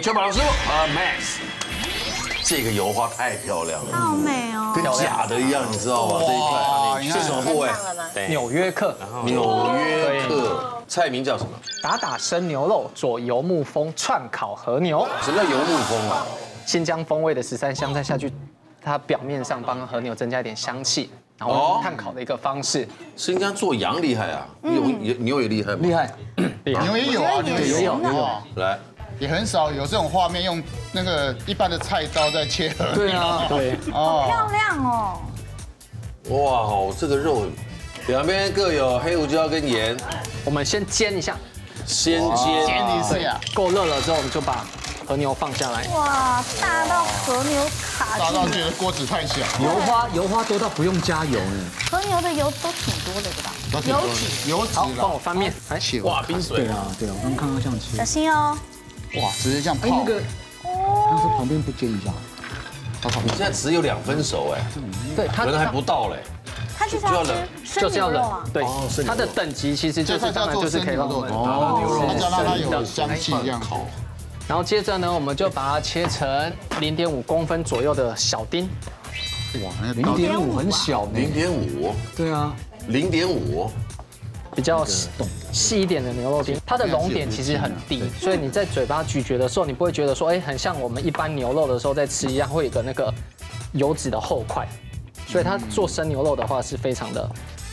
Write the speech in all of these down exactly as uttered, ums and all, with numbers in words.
邱宝老师啊 ，Max， 这个油花太漂亮了， 好美哦， 跟假的一样，你知道吗？这一块是什么部位？ 纽约客， 纽约客，菜名叫什么？ 打打生牛肉佐油木风串烤和牛。 什么叫油木风啊？ 新疆风味的十三香菜下去，它表面上帮和牛增加一点香气，然后炭烤的一个方式。 新疆做羊厉害啊，牛牛也厉害吗？ 厉害， 牛也有啊，牛也有， 牛有。 来， 也很少有这种画面，用那个一般的菜刀在切和牛。 对啊， 对， 哦， 漂亮哦。 哇哦，这个肉两边各有黑胡椒跟盐， 我们先煎一下， 先煎， 煎一下， 够热了之后，我们就把和牛放下来。 哇，大到和牛卡大到进觉得锅子太小。 油花油花多到不用加油呢。 和牛的油都挺多的，对吧？油脂。 油脂好，帮了， 我翻面，来， 哇，冰水对，啊，对啊，我刚看到这样切小。心哦。 哇，直接这样哎， 泡那。个，但是旁边不煎一下， 你现在只有两分熟哎， 对，它可能还不到嘞。 它就是要吃生就是要冷牛肉啊。， 对哦生，牛肉它的等级其实就是当然就是可以让我们哦，它让它有生的香气这样烤。 然后接着呢，我们就把它切成零点五公分左右的小丁。 哇，那个零点五很小呢。 零点五， 对啊， 零点五， 比较细细一点的牛肉丁，它的熔点其实很低，所以你在嘴巴咀嚼的时候，你不会觉得说，哎，很像我们一般牛肉的时候在吃一样，会有个那个油脂的厚块。所以它做生牛肉的话是非常的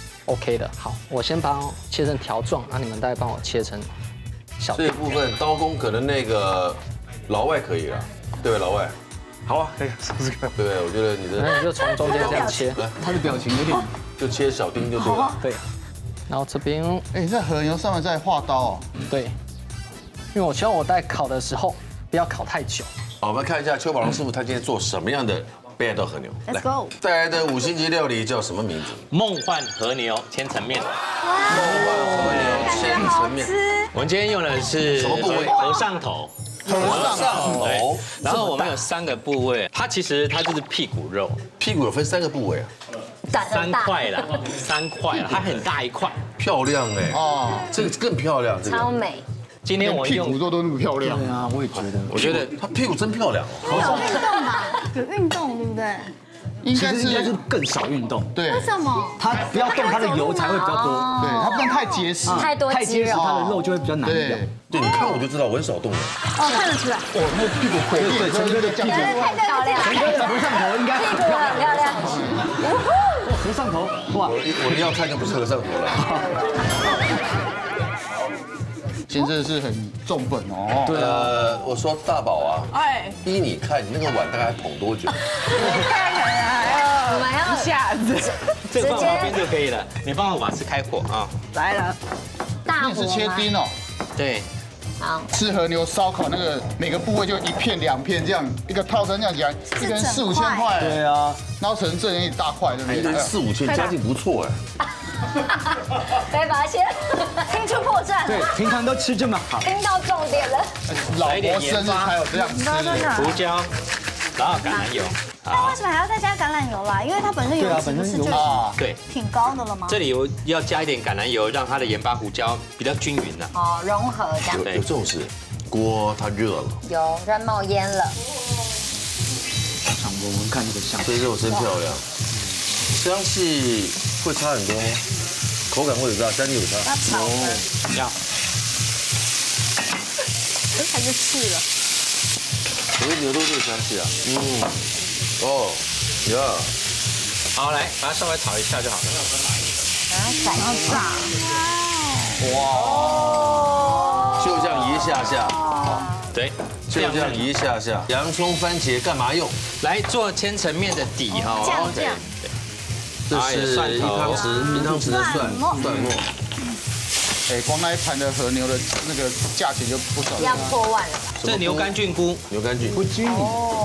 OK 的。好，我先把它切成条状，啊，你们大概帮我切成小丁。 这部分刀工可能那个老外可以了，对吧？老外， 好啊，可以试试看。 对不对？我觉得你的那你就从中间这样切， 来他的表情有点就切小丁就对了。 对。然后这边哎，在和牛上面再画刀哦。 对，因为我希望我在烤的时候不要烤太久。 好，我们看一下邱宝龙师傅他今天做什么样的北海道和牛。 Let's go 带来的五星级料理叫什么名字？ 梦幻和牛千层面。 和牛千层面。 我们今天用的是什么部位和尚头。 和尚头。 然后我们有三个部位，它其实它就是屁股肉， 屁股有分三个部位啊， 三块啦，三块啦，它很大一块。 漂亮哎。哦，这个更漂亮，这个。 超美。 今天我屁股用， 肉都那么漂亮。 对啊，我也觉得。 我觉得他屁股真漂亮哦。 有运动吧？有运动，对不对？ 应该其实应该是是更少运动， 对， 为什么？ 它不要动，它的油才会比较多。 对，它不能太结实。 太多太结实， 肌肉。 它的肉就会比较难咬。 对， 对，你看我就知道我很少动的。 哦，看得出来。 哦，那屁股回对，陈哥的屁股， 太漂亮， 陈哥的和尚头应该屁股很漂亮。 很漂亮。 和尚头，哇， 我我的要看就不是和尚头了。 先生是很重本哦。 对啊， 呃，我说大宝啊， 哎， 依你看，你那个碗大概捧多久？ 看起来还要我们要一下子这个放旁边就可以了。你帮我瓦斯开火啊。 来了， 大面是切丁哦， 对， 好， 吃和牛烧烤那个每个部位就一片两片这样，一个套餐这样讲，一个人四五千块。 对啊， 捞成这样一大块，对不对？ 一人四五千，家境不错哎。 可以把它切，听出破绽， 对，平常都吃这么好。 听到重点了。 老婆生日才有这样吃的。 胡椒，然后橄榄油。 那为什么还要再加橄榄油啦？因为它本身油脂不是就啊， 对， 挺高的了吗？ 这里有要加一点橄榄油，让它的盐巴胡椒比较均匀的。 哦，融合这样。 有有这种事，锅它热了， 有在冒烟了。 想闻闻看那个香， 这肉真漂亮，香气会差很多吗？口感会有差，香气有差。 要炒的， 要， 还是去了。 我的牛都这个香气啊。嗯。哦，呀， 好，来把它稍微炒一下就好了。 把它宰炸。 哇，就这样一下下， 对， 就这样一下下。洋葱、番茄干嘛用？ 来做千层面的底哈。 酱酱。 这是一汤匙一汤匙的蒜蒜末。 哎，光那一盘的和牛的那个价钱就不少了。 要破万了吧？ 这牛肝菌菇， 牛肝菌。 不均匀。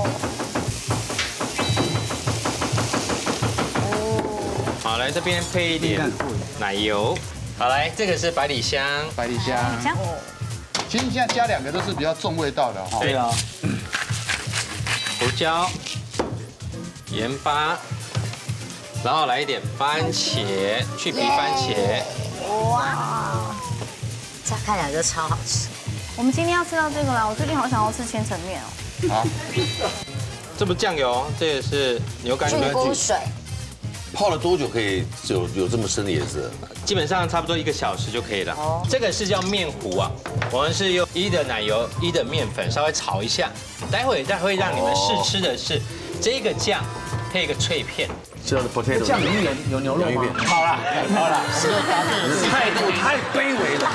好，来这边配一点奶油。好，来这个是百里香， 百里香。 香。 其实你现在加两个都是比较重味道的哈。 对啊， 胡椒、盐巴，然后来一点番茄，去皮番茄。 哇，这样看起来就超好吃。 我们今天要吃到这个啦，我最近好想要吃千层面哦。 好，这不酱油，这也是牛肝菌菇水。 泡了多久可以有有这么深的颜色？ 基本上差不多一个小时就可以了。哦，这个是叫面糊啊，我们是用一的奶油，一的面粉稍微炒一下，待会再会让你们试吃的是这个酱配一个脆片。 这样的 potato 酱里面有有牛肉吗？好了好了， 态度太卑微了。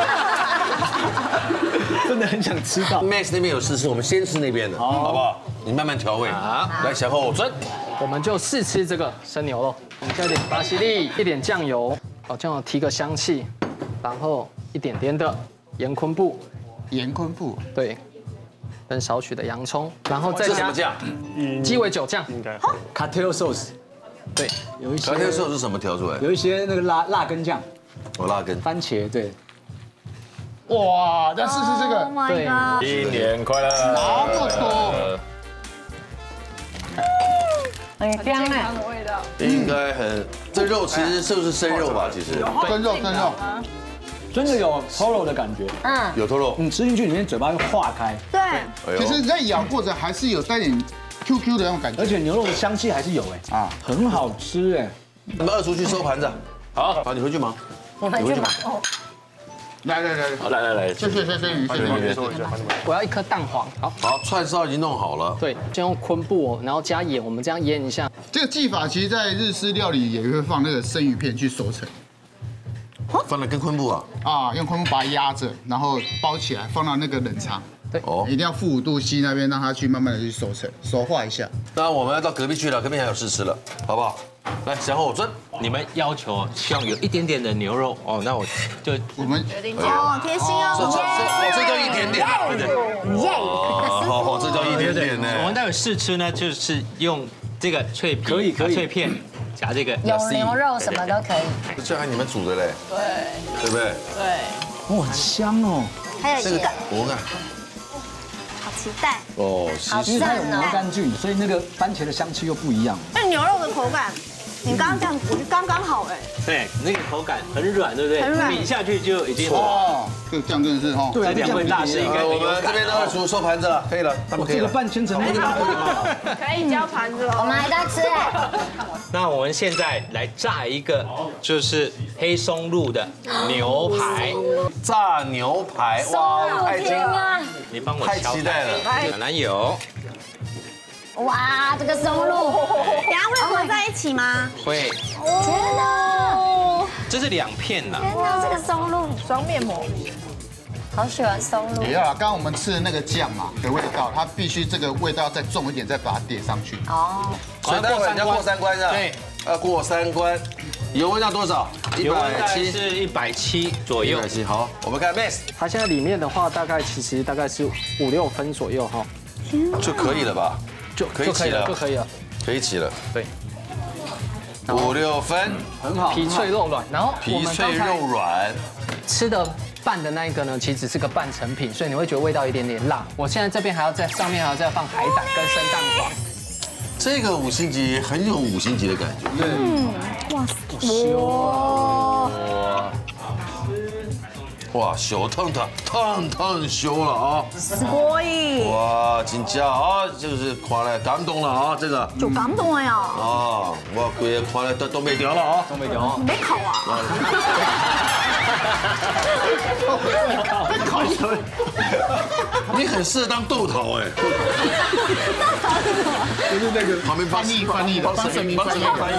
真的很想吃到。 Max 那边有试吃，我们先吃那边的，好不好？你慢慢调味。 好， 来，小后准。 我们就试吃这个生牛肉，我们加一点巴西利，一点酱油，哦，酱油提个香气，然后一点点的盐昆布， 盐昆布， 对，跟少许的洋葱，然后再加这什么酱？ 鸡尾酒酱，应该 Cartel sauce， 对， 有一些调天寿是什么调出来？ 有一些那个辣辣根酱， 我辣根。 番茄对。 哇，再试试这个， Oh my 对 god！ 新年快乐！ 那么多， 很香哎， 应该很，这肉其实是不是生肉吧？其实真肉真肉， 真的有 toro 的感觉， 嗯， 有透肉。 你吃进去里面嘴巴会化开， 对， 哎呦其实在咬过程还是有带点 Q Q 的那种感觉而且牛肉的香气还是有哎，啊，很好吃哎。 你们二厨去收盘子。好，好，你回去忙。 你们去吧。 来来来， 好，来来来， 谢谢谢谢于谢谢。 我要一颗蛋黄，好， 好，串烧已经弄好了。 对，先用昆布，然后加盐，我们这样腌一下， 这个技法其实，在日式料理也会放那个生鱼片去熟成放了跟昆布啊。 啊，用昆布把它压着，然后包起来，放到那个冷藏。 哦一定要负五度 C 那边让它去慢慢的去熟成，熟化一下。 当然我们要到隔壁去了，隔壁还有试吃了，好不好？来，前后我尊。 你们要求希望有一点点的牛肉哦，那我就我们哦，贴心这这哦， 这这叫一点点。 耶！ 哦，好好，这叫一点点呢。 我们待会试吃呢，就是用这个脆皮可以可以脆片夹这个有牛肉什么都可以。 这还你们煮的嘞？对，对不对？ 对， 哇，很香哦。 还有一个， 我看。 好期待。 哦， 好其实因为它有牛肝菌，所以那个番茄的香气又不一样。 那牛肉的口感，你刚刚这样，我觉得刚刚好哎。 对，那个口感很软，对不对？ 很软抿下去就已经哦，这个酱真的是哈， 对啊， 这两位大师应该我们这边的二厨收盘子了，可以了，他们可以了。 这个半千层面可以交盘子了。 我们还在吃哎。 那我们现在来炸一个，就是黑松露的牛排。 炸牛排，哇，太惊天啊！ 你帮我太敲期待了。 橄榄油哇，这个松露，等下会合在一起吗？ 会， 天哪！ 这是两片啦。 天哪，这个松露， 双面膜， 好喜欢松露也。要啊，刚刚我们吃的那个酱嘛的味道，它必须这个味道再重一点，再把它叠上去。 哦， 所以待会你要过三关是吧？ 对， 要过三关。油温要多少？一油温大概百七。 是一百七左右一百。七，好，我们看 Max 它现在里面的话，大概其实大概是五六分左右哈， 就可以了吧？ 就可以起了就可以了，就可以了。 可以起了， 对， 五六分， 很好， 皮脆肉软，然后我皮脆们刚才肉软。 吃的拌的那一个呢，其实只是个半成品，所以你会觉得味道有点点辣。我现在这边还要在上面还要再放海胆跟生蛋黄。 这个五星级很有五星级的感觉。哇，哇，小烫烫烫烫修了啊！ 所以哇，真假啊，就是看来感动了啊，这个就感动了呀， 啊，我规个看来都都没掉了啊，都没掉。 没烤啊。 你很适合当豆桃哎。 就是那个旁边翻译翻译的，帮神明翻译翻译。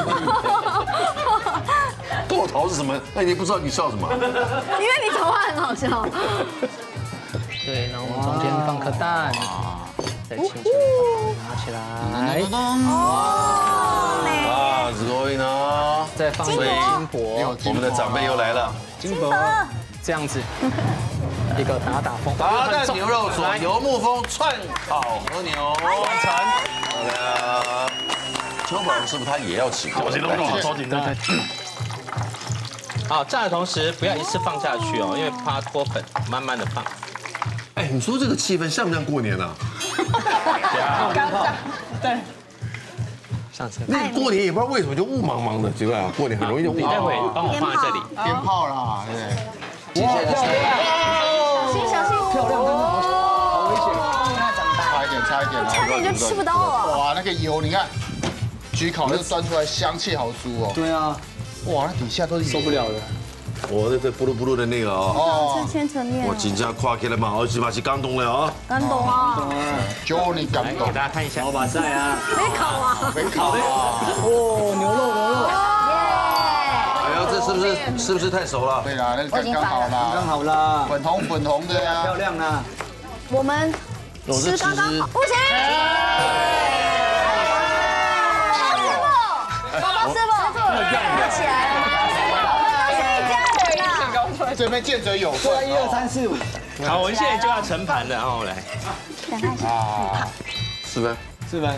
豆桃是什么？那你不知道你笑什么？ 因为你头发很好笑。 对，然后我们中间放颗蛋，再轻轻地拿起来， 哦，美。 啊，すごい呢。 再放一个金箔， 我们的长辈又来了， 金箔这样子，一个打打风， 达旦牛肉佐油木风串烤和牛完成。好的，邱宝荣师傅他也要起锅， 超紧张。 好，炸的同时不要一次放下去哦，因为怕脱粉，慢慢的放。 哎，你说这个气氛像不像过年啊？ 对， 上车。 那过年也不知道为什么就雾茫茫的，奇怪啊，过年很容易就雾你待会茫茫。 帮我放在这里。 鞭炮啦，对不对？ 接下来就是小心小心。 漂亮点差点就吃不到了。 哇，那个油你看，焗烤那端出来香气好足哦。 对啊， 哇，那底下都是受不了了。 我这这布鲁布鲁的那个哦， 吃千层面， 我紧张跨起来嘛，而且嘛是感动了啊。 感动啊！ 就你感动给。大家看一下老。把赛啊！ 没烤啊！ 没烤啊。 哦，牛肉牛肉， 哎呀，这是不是是不是太熟了？ 对啦，那个刚刚好刚啦， 好啦， 粉红粉红的呀漂。亮啦。 我们我是其实吃刚刚好，不行！宝宝师傅，宝宝师傅，站起来了！我们都是一家人啊！ 这边见者有份。 一二三四五， 好，我们现在就要盛盘了，然后来。 啊是呗。 四分。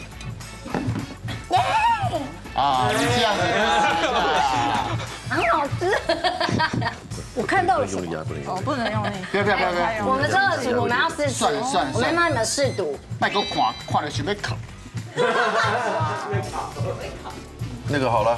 啊，你这样子很好吃。我看到了什么？ 用力啊，不能用力。 不能用力。 不要不要不要不要， 我们这个组我们要试吃， 算了算了我们帮你们试毒。 卖给我看，看了准备烤。 那个好了，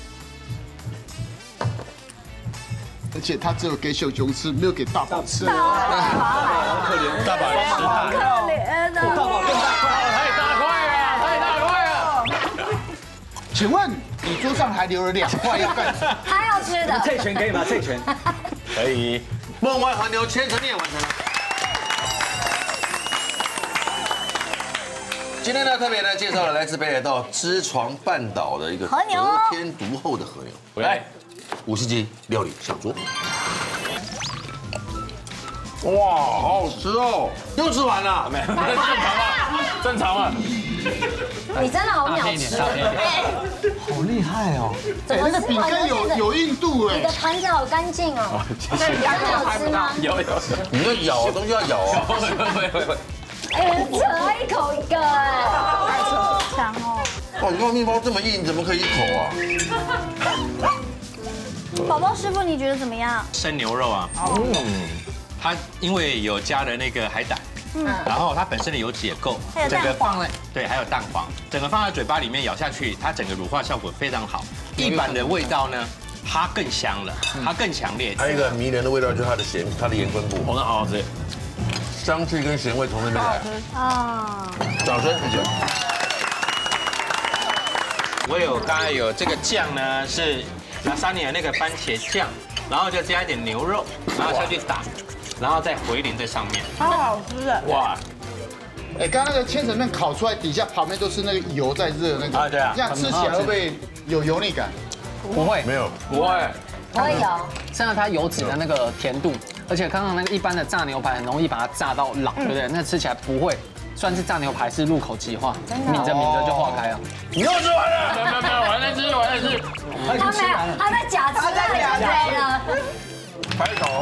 而且他只有给小熊吃，没有给大宝吃。 大宝也吃它。 可怜的， 大宝更大块。 太大块了，太大块了。 请问你桌上还留了两块要干什么？ 还要吃的。 这拳可以吗？这拳。 可以。 梦幻环牛千层面完成了。今天呢，特别呢介绍了来自北海道知床半岛的一个和牛得天独厚的和牛。 来， 五十级料理上桌。哇，好好吃哦！又吃完了？没有，正常了，正常了。 你真的好秒吃，哎， 好厉害哦！ 怎么那个饼干有有硬度哎你的。盘子好干净哦。那你刚刚有吃吗？ 有有。 你要咬东西要咬啊！ 会会会。 哎，扯一口一个哎，太扯强哦。 哇，你看面包这么硬，怎么可以一口啊？ 宝宝师傅，你觉得怎么样？ 生牛肉啊，嗯，它因为有加了那个海胆，嗯，然后它本身的油脂也够， 还有蛋黄整个放在对，还有蛋黄，整个放在嘴巴里面咬下去，它整个乳化效果非常好。一般的味道呢，它更香了，它更强烈。 还有一个很迷人的味道，就是它的咸，它的盐分布， 我那好吃。 香气跟咸味从那边来。 啊， 掌声谢谢。 我有刚才有这个酱呢，是拉萨尼的那个番茄酱，然后就加一点牛肉，然后下去打，然后再回淋在上面。 超好吃的。 哇， 哎，刚刚那个千层面烤出来，底下旁边都是那个油在热那个。 啊对啊这样吃起来会不会有油腻感？ 不会， 没有， 不会。 可以哦。 像它油脂的那个甜度，而且刚刚那个一般的炸牛排很容易把它炸到老，对不对？那吃起来不会，算是炸牛排是入口即化，抿着抿着就化开了。 你又吃完了。 没有没有没有，我还在吃，我还在吃。 他没有，他在假吃，他在假吃了。 拍手。